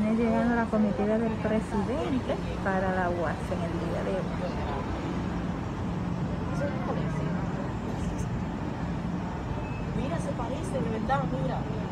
Viene llegando la comitiva del presidente para la UAS en el día de hoy. Mira, se parece, de verdad, mira.